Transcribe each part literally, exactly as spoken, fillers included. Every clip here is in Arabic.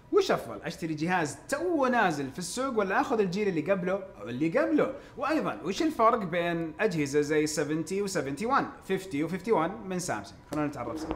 وش افضل، اشتري جهاز تو نازل في السوق ولا اخذ الجيل اللي قبله او اللي قبله؟ وايضا وش الفرق بين اجهزه زي سبعين و واحد وسبعين خمسين و واحد وخمسين من سامسونج؟ خلونا نتعرف سوا.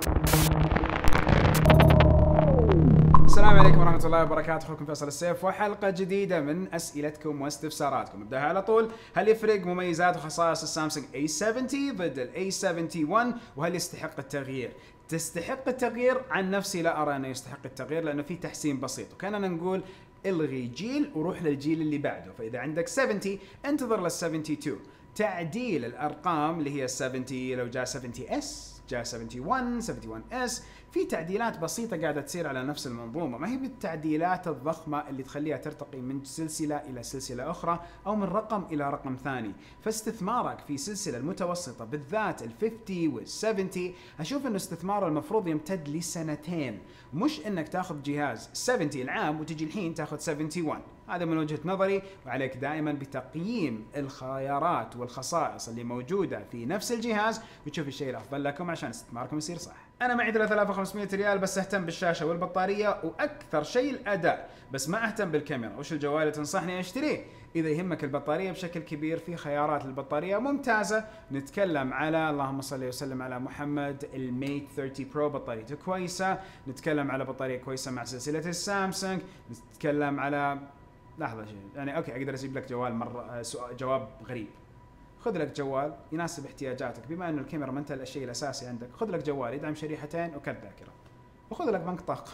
السلام عليكم ورحمة الله وبركاته، اخوكم فيصل السيف وحلقة جديدة من اسئلتكم واستفساراتكم. نبدأها على طول. هل يفرق مميزات وخصائص السامسونج إيه سبعين ضد ال إيه سبعين وان وهل يستحق التغيير؟ تستحق التغيير؟ عن نفسي لا ارى انه يستحق التغيير، لانه في تحسين بسيط، وكاننا نقول الغي جيل وروح للجيل اللي بعده. فاذا عندك سبعين انتظر لل اثنين وسبعين، تعديل الارقام اللي هي سبعين، لو جاء سبعين اس جاء سبعين وان سبعين وان اس، في تعديلات بسيطة قاعدة تصير على نفس المنظومة، ما هي بالتعديلات الضخمة اللي تخليها ترتقي من سلسلة إلى سلسلة أخرى أو من رقم إلى رقم ثاني. فاستثمارك في سلسلة المتوسطة بالذات ال خمسين وال سبعين، أشوف إنه استثمار المفروض يمتد لسنتين، مش إنك تاخذ جهاز سبعين العام وتجي الحين تاخذ سبعين وان. هذا من وجهة نظري، وعليك دائما بتقييم الخيارات والخصائص اللي موجودة في نفس الجهاز وتشوف الشيء الأفضل لكم عشان استثماركم يصير صح. أنا معي ثلاثة آلاف وخمسمية ريال، بس أهتم بالشاشة والبطارية وأكثر شيء الأداء، بس ما أهتم بالكاميرا. وش الجوال اللي تنصحني أشتريه؟ إذا يهمك البطارية بشكل كبير، في خيارات للبطارية ممتازة. نتكلم على، اللهم صل وسلم على محمد، الميت ثلاثين برو بطاريته كويسة. نتكلم على بطارية كويسة مع سلسلة السامسونج. نتكلم على، لحظة شيء يعني أوكي أقدر أجيب لك جوال مرة سؤال جواب غريب. خذ لك جوال يناسب احتياجاتك، بما انه الكاميرا ما انت الشيء الاساسي عندك، خذ لك جوال يدعم شريحتين وكرت ذاكره، وخذ لك بنك طاقه،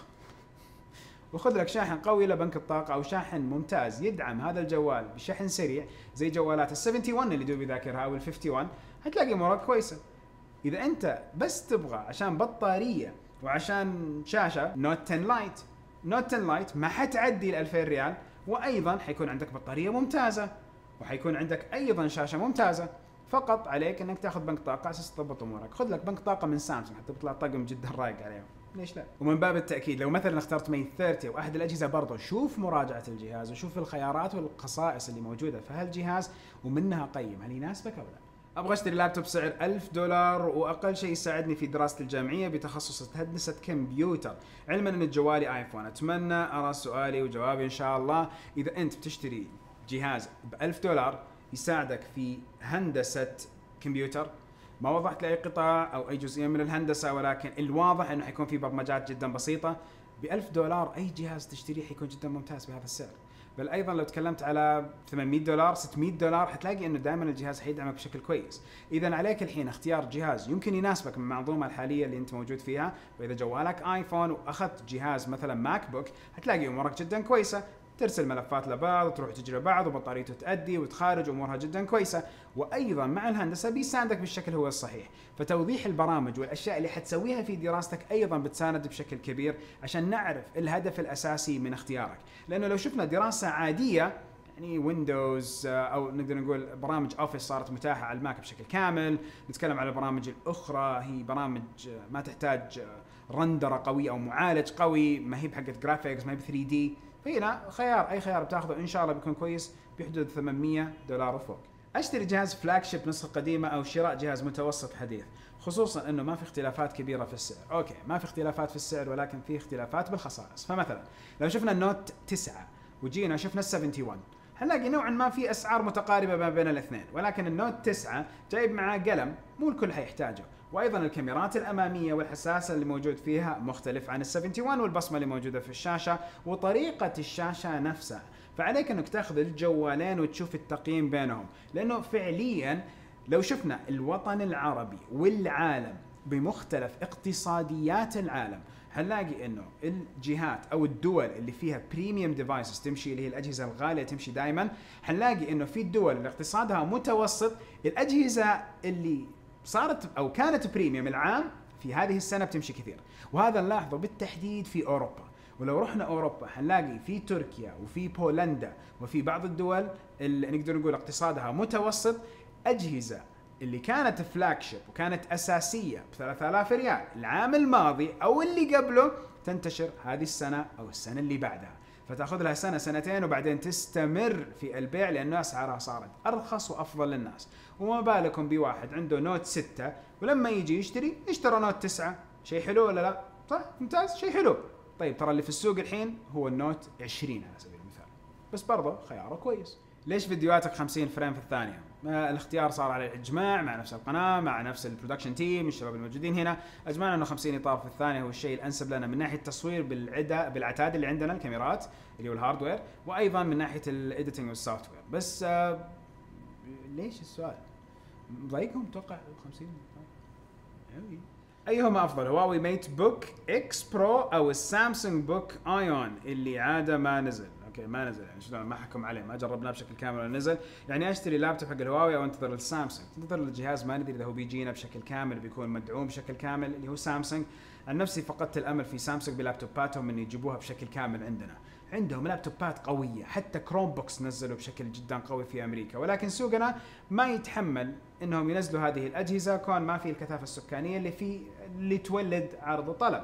وخذ لك شاحن قوي لبنك الطاقه، او شاحن ممتاز يدعم هذا الجوال بشحن سريع زي جوالات ال سبعين وان اللي دوبي ذاكرها او ال خمسين وان، هتلاقي امورك كويسه. اذا انت بس تبغى عشان بطاريه وعشان شاشه، نوت عشرة لايت، نوت عشرة لايت ما حتعدي ال ألفين ريال، وايضا حيكون عندك بطاريه ممتازه وحيكون عندك ايضا شاشه ممتازه. فقط عليك انك تاخذ بنك طاقه على اساس تضبط امورك. خذ لك بنك طاقه من سامسونج حتى بيطلع طقم جدا رايق عليهم، ليش لا؟ ومن باب التاكيد، لو مثلا اخترت ميت ثلاثين او احد الاجهزه، برضه شوف مراجعه الجهاز وشوف الخيارات والخصائص اللي موجوده في هالجهاز ومنها قيم هل يناسبك او لا. ابغى اشتري لابتوب سعر ألف دولار واقل شيء يساعدني في دراستي الجامعيه بتخصص هندسه كمبيوتر، علما ان جوالي ايفون. اتمنى ارى سؤالي وجوابي ان شاء الله. اذا انت بتشتري جهاز ب ألف دولار يساعدك في هندسه كمبيوتر، ما وضحت لي اي قطاع او اي جزئيه من الهندسه، ولكن الواضح انه حيكون في برمجات جدا بسيطه. ب ألف دولار اي جهاز تشتريه حيكون جدا ممتاز بهذا السعر. بل ايضا لو تكلمت على ثمانمية دولار ستمية دولار حتلاقي انه دائما الجهاز حيدعمك بشكل كويس. اذا عليك الحين اختيار جهاز يمكن يناسبك من المنظومه الحاليه اللي انت موجود فيها. واذا جوالك ايفون واخذت جهاز مثلا ماك بوك، هتلاقي امورك جدا كويسه، ترسل ملفات لبعض وتروح تجي لبعض وبطاريته تأدي وتخارج، امورها جدا كويسه. وايضا مع الهندسه بيساندك بالشكل هو الصحيح. فتوضيح البرامج والاشياء اللي حتسويها في دراستك ايضا بتساند بشكل كبير عشان نعرف الهدف الاساسي من اختيارك. لانه لو شفنا دراسه عاديه يعني ويندوز او نقدر نقول برامج اوفيس صارت متاحه على الماك بشكل كامل، نتكلم على البرامج الاخرى هي برامج ما تحتاج رندره قوي او معالج قوي، ما هي بحقت جرافيكس، ما هي ب ثري دي. فهنا خيار، اي خيار بتاخذه ان شاء الله بيكون كويس بحدود ثمانمية دولار وفوق. اشتري جهاز فلاج شيب نسخه قديمه او شراء جهاز متوسط حديث، خصوصا انه ما في اختلافات كبيره في السعر. اوكي ما في اختلافات في السعر، ولكن في اختلافات بالخصائص. فمثلا لو شفنا النوت تسعة وجينا شفنا ال وان وسبعين، هنلاقي نوعا ما في اسعار متقاربه ما بين الاثنين، ولكن النوت تسعة جايب معاه قلم مو الكل حيحتاجه، وايضا الكاميرات الاماميه والحساسه اللي موجود فيها مختلف عن ال وان وسبعين، والبصمه اللي موجوده في الشاشه وطريقه الشاشه نفسها. فعليك انك تاخذ الجوالين وتشوف التقييم بينهم، لانه فعليا لو شفنا الوطن العربي والعالم بمختلف اقتصاديات العالم، هنلاقي انه الجهات او الدول اللي فيها بريميوم ديفايسز تمشي، اللي هي الاجهزه الغاليه تمشي دائما، هنلاقي انه في الدول اللي اقتصادها متوسط الاجهزه اللي صارت او كانت بريميوم العام في هذه السنه بتمشي كثير. وهذا نلاحظه بالتحديد في اوروبا. ولو رحنا اوروبا هنلاقي في تركيا وفي بولندا وفي بعض الدول اللي نقدر نقول اقتصادها متوسط، اجهزه اللي كانت فلاج شيب وكانت اساسيه ب ثلاثة آلاف ريال العام الماضي او اللي قبله تنتشر هذه السنه او السنه اللي بعدها، فتاخذ لها سنه سنتين وبعدين تستمر في البيع لانه اسعارها صارت ارخص وافضل للناس. وما بالكم بواحد عنده نوت ستة ولما يجي يشتري اشترى نوت تسعة، شيء حلو ولا لا؟ صح، ممتاز، شيء حلو. طيب ترى اللي في السوق الحين هو النوت عشرين على سبيل المثال، بس برضه خياره كويس. ليش فيديوهاتك خمسين فريم في الثانيه؟ الاختيار صار على الاجماع مع نفس القناه مع نفس البرودكشن تيم الشباب الموجودين هنا، اجمعنا انه خمسين اطار في الثانيه هو الشيء الانسب لنا من ناحيه التصوير بالعدا بالعتاد اللي عندنا الكاميرات اللي هو الهاردوير، وايضا من ناحيه الايديتنج والسوفت وير. بس آه ليش السؤال؟ ضايقهم توقع خمسين؟ ايهما افضل، هواوي ميت بوك اكس برو او السامسونج بوك ايون اللي عاده ما نزل؟ اوكي ما نزل يعني شلون، ما حكم عليه، ما جربناه بشكل كامل ولا نزل. يعني اشتري لابتوب حق الهواوي او انتظر السامسونج؟ تنتظر الجهاز ما ندري اذا هو بيجينا بشكل كامل بيكون مدعوم بشكل كامل اللي هو سامسونج. عن نفسي فقدت الامل في سامسونج بلابتوباتهم ان يجيبوها بشكل كامل عندنا. عندهم لابتوبات قويه، حتى كروم بوكس نزلوا بشكل جدا قوي في امريكا، ولكن سوقنا ما يتحمل انهم ينزلوا هذه الاجهزه كون ما في الكثافه السكانيه اللي في اللي تولد عرض وطلب.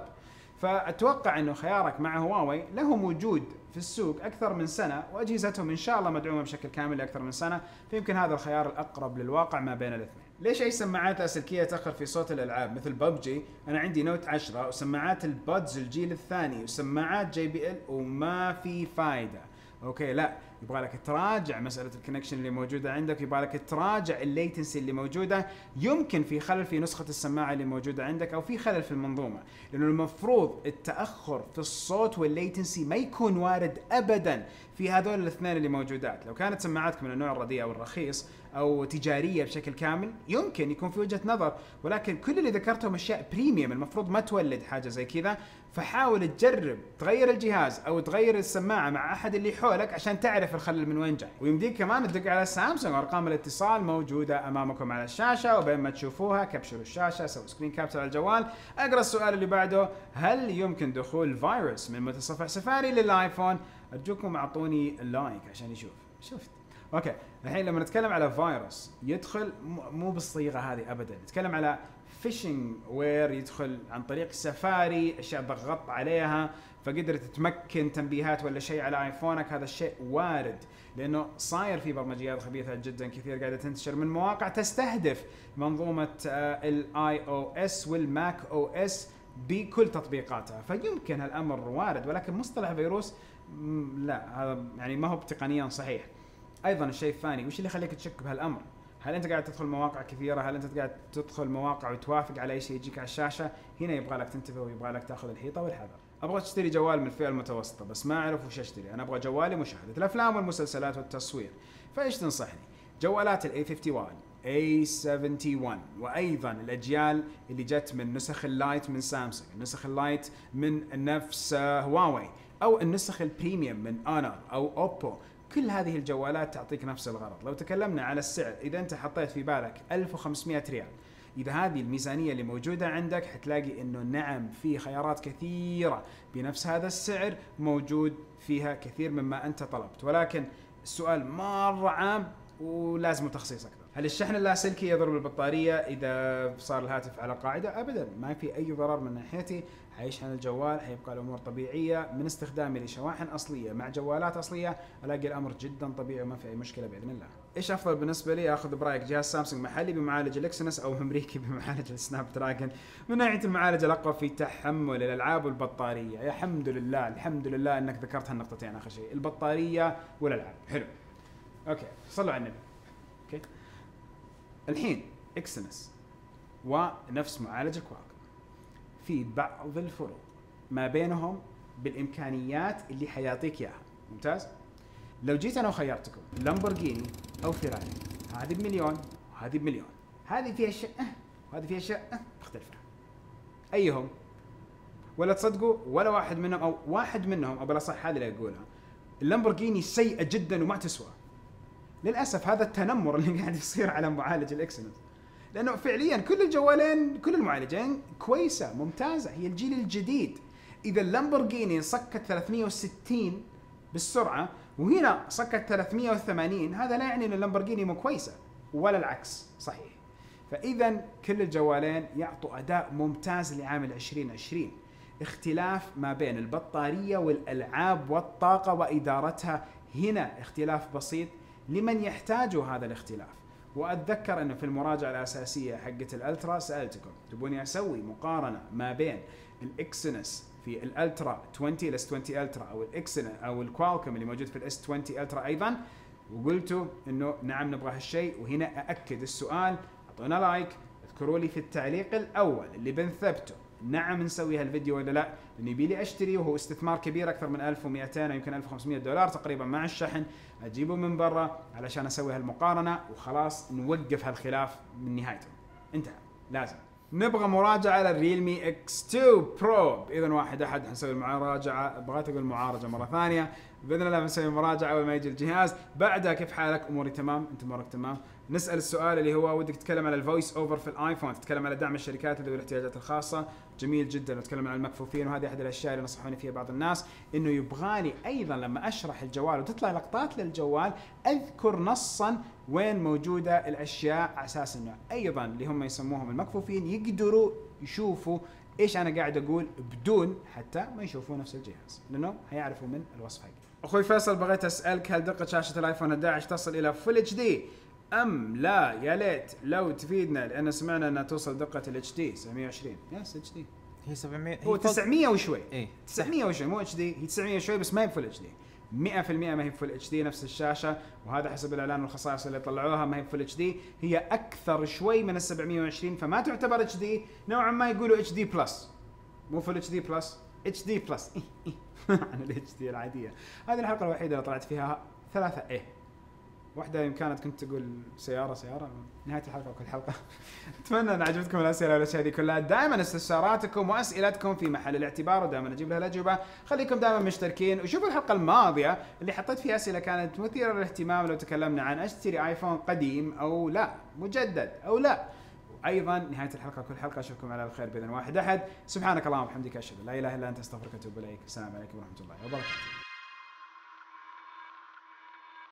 فاتوقع انه خيارك مع هواوي لهم وجود في السوق اكثر من سنه، واجهزتهم ان شاء الله مدعومه بشكل كامل لاكثر من سنه، فيمكن هذا الخيار الاقرب للواقع ما بين الاثنين. ليش اي سماعات لاسلكيه تاخر في صوت الالعاب مثل ببجي؟ انا عندي نوت عشرة وسماعات البادز الجيل الثاني وسماعات جي بي ال وما في فايده. اوكي لا، يبغى لك تراجع مساله الكونكشن اللي موجوده عندك، يبغى لك تراجع الليتنسي اللي موجوده، يمكن في خلل في نسخه السماعه اللي موجوده عندك او في خلل في المنظومه، لانه المفروض التاخر في الصوت والليتنسي ما يكون وارد ابدا في هذول الاثنين اللي موجودات. لو كانت سماعاتك من النوع الرديء او الرخيص او تجاريه بشكل كامل يمكن يكون في وجهه نظر، ولكن كل اللي ذكرتهم اشياء بريميوم المفروض ما تولد حاجه زي كذا. فحاول تجرب تغير الجهاز او تغير السماعه مع احد اللي حولك عشان تعرف الخلل من وين جاي. ويمديك كمان تدق على سامسونج، ارقام الاتصال موجوده امامكم على الشاشه، وبين ما تشوفوها كبشروا الشاشه، سووا سكرين كابتشر على الجوال. اقرا السؤال اللي بعده، هل يمكن دخول فيروس من متصفح سفاري للايفون؟ ارجوكم اعطوني اللايك عشان يشوف. شفت؟ اوكي الحين لما نتكلم على فيروس يدخل مو بالصيغه هذه ابدا، نتكلم على فيشنج وير يدخل عن طريق سفاري، اشياء ضغطت عليها فقدرت تمكن تنبيهات ولا شيء على ايفونك. هذا الشيء وارد لانه صاير في برمجيات خبيثه جدا كثير قاعده تنتشر من مواقع تستهدف منظومه الاي او اس والماك او اس بكل تطبيقاتها، فيمكن هالامر وارد، ولكن مصطلح فيروس لا، هذا يعني ما هو تقنيا صحيح. ايضا الشيء الثاني، وش اللي يخليك تشك بهالامر؟ هل انت قاعد تدخل مواقع كثيره؟ هل انت قاعد تدخل مواقع وتوافق على اي شيء يجيك على الشاشه؟ هنا يبغى لك تنتبه ويبغى لك تاخذ الحيطه والحذر. ابغى اشتري جوال من الفئه المتوسطه بس ما اعرف وش اشتري، انا ابغى جوالي مشاهده الافلام والمسلسلات والتصوير، فايش تنصحني؟ جوالات الاي خمسة وخمسين، إيه سبعة وسبعين، وايضا الاجيال اللي جت من نسخ اللايت من سامسونج، النسخ اللايت من نفس هواوي، او النسخ البريميوم من اونر او اوبو. كل هذه الجوالات تعطيك نفس الغرض. لو تكلمنا على السعر، اذا انت حطيت في بالك ألف وخمسمئة ريال، اذا هذه الميزانيه اللي موجوده عندك حتلاقي انه نعم في خيارات كثيره بنفس هذا السعر موجود فيها كثير مما انت طلبت، ولكن السؤال مره عام ولازم تخصيص اكثر. هل الشحن اللاسلكي يضر بالبطاريه اذا صار الهاتف على قاعده؟ ابدا، ما في اي ضرر من ناحيتي، حيشحن الجوال، حيبقى الامور طبيعيه. من استخدامي لشواحن اصليه مع جوالات اصليه الاقي الامر جدا طبيعي وما في اي مشكله باذن الله. ايش افضل بالنسبه لي؟ اخذ برايك جهاز سامسونج محلي بمعالج الاكسنس او امريكي بمعالج السناب دراجون؟ من ناحيه المعالج الاقوى في تحمل الالعاب والبطاريه، يا الحمد لله الحمد لله انك ذكرت هالنقطتين اخر شيء، البطاريه والالعاب. حلو اوكي، صلوا على النبي. اوكي الحين اكسنس ونفس معالج كوالكوم في بعض الفروق ما بينهم بالامكانيات اللي حيعطيك اياها. ممتاز. لو جيت انا وخيرتكم لامبورجيني او فيراري، هذه بمليون وهذه بمليون، هذه فيها شيء أه وهذه فيها شيء أه مختلفه، ايهم؟ ولا تصدقوا ولا واحد منهم، او واحد منهم او بالاصح هذه اللي اقولها، اللامبورجيني سيئه جدا وما تسوى. للاسف هذا التنمر اللي قاعد يصير على معالج الاكسنس، لانه فعليا كل الجوالين كل المعالجين كويسه ممتازه، هي الجيل الجديد. اذا اللامبورجيني صكت ثلاثمئة وستين بالسرعه وهنا صكت ثلاثمئة وثمانين، هذا لا يعني ان اللامبورجيني مو كويسه ولا العكس صحيح. فاذا كل الجوالين يعطوا اداء ممتاز لعام عشرين عشرين، اختلاف ما بين البطاريه والالعاب والطاقه وادارتها، هنا اختلاف بسيط لمن يحتاج هذا الاختلاف. واتذكر انه في المراجعه الاساسيه حقت الالترا سالتكم تبوني اسوي مقارنه ما بين الاكسنس في الالترا عشرين الاس عشرين الترا او الاكسن او الكوالكوم اللي موجود في الاس عشرين الترا ايضا، وقلتوا انه نعم نبغى هالشيء. وهنا ااكد السؤال، اعطونا لايك، اذكروا لي في التعليق الاول اللي بنثبته نعم نسوي هالفيديو ولا لا، لاني يبي لي اشتري وهو استثمار كبير اكثر من ألف ومئتين او يمكن ألف وخمسمئة دولار تقريبا مع الشحن، اجيبه من برا علشان اسوي هالمقارنه وخلاص نوقف هالخلاف من نهايته. انتهى. لازم نبغى مراجعه للريلمي اكس اثنين برو باذن واحد احد. حنسوي المراجعه، بغيت اقول معالجه مره ثانيه، باذن الله بنسوي مراجعه اول ما يجي الجهاز. بعدها كيف حالك؟ اموري تمام، انت امورك تمام. نسال السؤال اللي هو ودك تتكلم على الفويس اوفر في الايفون، تتكلم على دعم الشركات ذوي الاحتياجات الخاصه، جميل جدا. نتكلم عن المكفوفين، وهذه احد الاشياء اللي نصحوني فيها بعض الناس، انه يبغالي ايضا لما اشرح الجوال وتطلع لقطات للجوال اذكر نصا وين موجوده الاشياء، على اساس انه ايضا اللي هم يسموهم المكفوفين يقدروا يشوفوا ايش انا قاعد اقول بدون حتى ما يشوفوا نفس الجهاز، لانه هيعرفوا من الوصف حقي. اخوي فيصل، بغيت اسالك هل دقه شاشه الايفون احد عشر تصل الى فل اتش دي ام لا؟ يا ليت لو تفيدنا، لان سمعنا انها توصل دقه الاتش دي سبعمئة وعشرين. يس اتش دي هي سبعمئة، هو تسعمئة وشوي. ايه تسعمئة وشوي، مو اتش دي، هي تسعمئة وشوي بس ما هي فل اتش دي. مئة بالمئة ما هي فل اتش دي نفس الشاشه، وهذا حسب الاعلان والخصائص اللي طلعوها. ما هي فل اتش دي، هي اكثر شوي من ال سبعمئة وعشرين، فما تعتبر اتش دي، نوعا ما يقولوا اتش دي بلس، مو فل اتش دي بلس، اتش دي بلس عن الاتش دي العاديه. هذه الحلقه الوحيده اللي طلعت فيها ثلاثه ايه، واحدة يوم كانت كنت تقول سيارة سيارة نهاية الحلقة وكل حلقة. أتمنى أن عجبتكم الأسئلة والأشياء هذه كلها. دائما استفساراتكم وأسئلتكم في محل الاعتبار، ودائما أجيب لها الأجوبة. خليكم دائما مشتركين، وشوفوا الحلقة الماضية اللي حطيت فيها أسئلة كانت مثيرة للاهتمام، لو تكلمنا عن أشتري آيفون قديم أو لا، مجدد أو لا. أيضا نهاية الحلقة كل حلقة أشوفكم على الخير بإذن واحد أحد. سبحانك اللهم وبحمدك، أشهد أن لا إله إلا أنت، أستغفرك وأتوب إليك. السلام عليكم ورحمة الله وبركاته.